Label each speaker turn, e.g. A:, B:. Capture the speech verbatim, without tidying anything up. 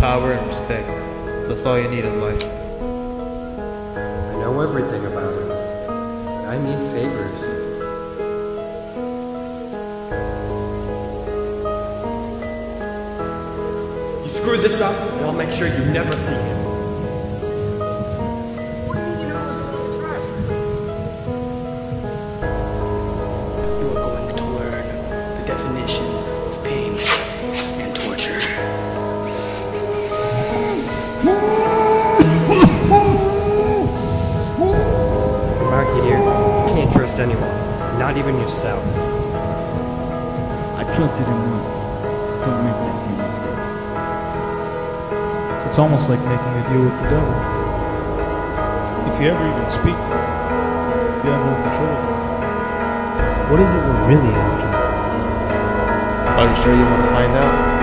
A: power, and respect. That's all you need in life.
B: I know everything about it, but I need favors.
C: You screw this up, and I'll make sure you never see him.
D: You are going to learn the definition of pain and torture.
B: Marky dear, you can't trust anyone, not even yourself.
E: I trusted him once. Don't make that same mistake.
F: It's almost like making a deal with the devil. If you ever even speak to him, you have no control of him.
G: What is it we're really after?
A: Are you sure you want to find out?